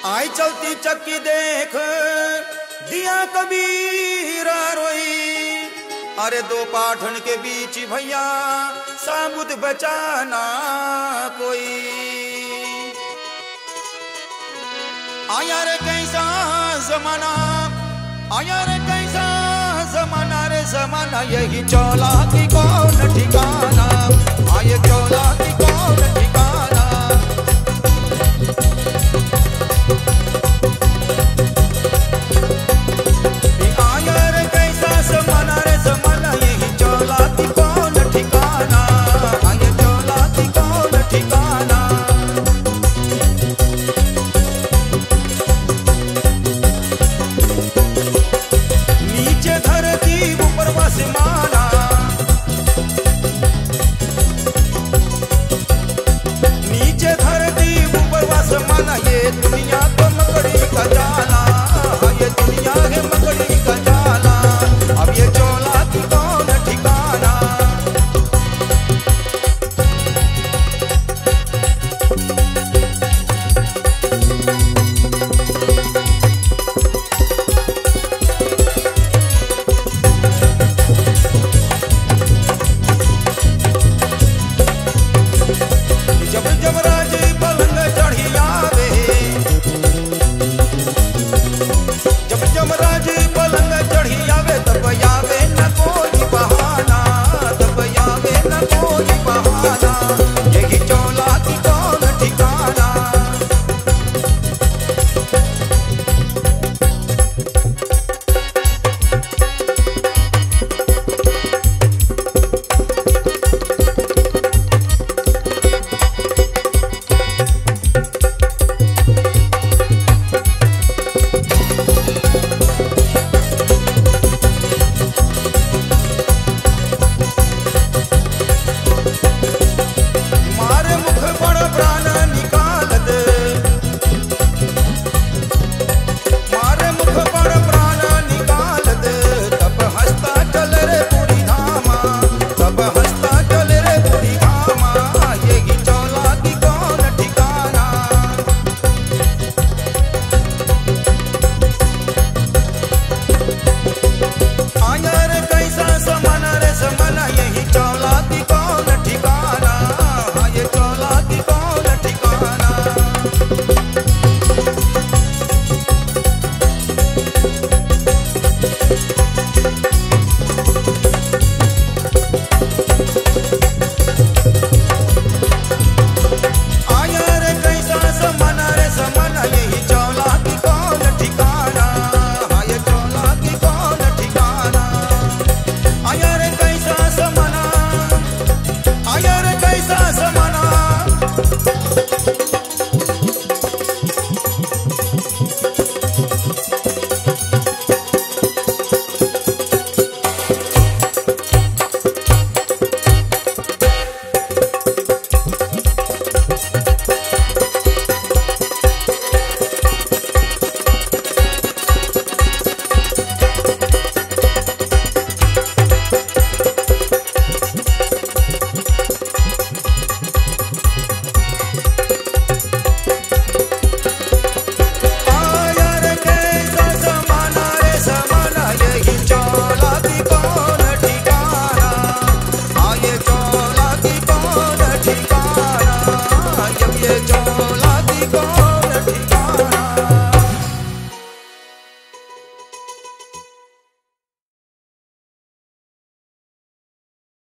आई चलती चक्की देख दिया कबीरा रोई। अरे दो पाठन के बीच भैया साबुत बचाना कोई। आया रे कैसा जमाना, आया रे कैसा जमाना रे जमाना, यही चौला की कौन ठिकाना, आये चौला की कौन ठिकाना। आया रे कैसा जमाना रे जमाना, यही चौला की कौन ठिकाना, आये चौला की कौन ठिकाना। नीचे धरती ऊपर आसमाना, नीचे धरती ऊपर आसमाना, ये दुनिया तो मकड़ी का जाला, ये दुनिया है मकड़ी का जाला। अब ये चौला की कौन ठिकाना। जब जब राज पलंग चढ़ी आवे, जब जब राज पलंग चढ़ी आवे, तब आवे न कोई बहाना, तब आवे न कोई बहाना, यही चौला की कौन ठिकाना। मारे मुख बड़ प्राण निकाल दे, मारे मुख बड़ प्राण निकाल दे, तब हंसता चल रे बूढ़ी धामा, तब हंसता चल रे बूढ़ी धामा, यही चौला की कौन ठिकाना। आया रे कैसा समाना रे समाना, यही चौला की कौन ठिकाना, ये चौला की कौन ठिकाना। आया रे कैसा समाना रे समाना, यही चौला की कौन ठिकाना, ये चौला की कौन ठिकाना। आया रे कैसा समाना, आया रे कैसा समाना। आया रे कैसा समाना रे समाना, यही चौला की कौन ठिकाना, आये चौला की कौन ठिकाना, अब ये चौला की कौन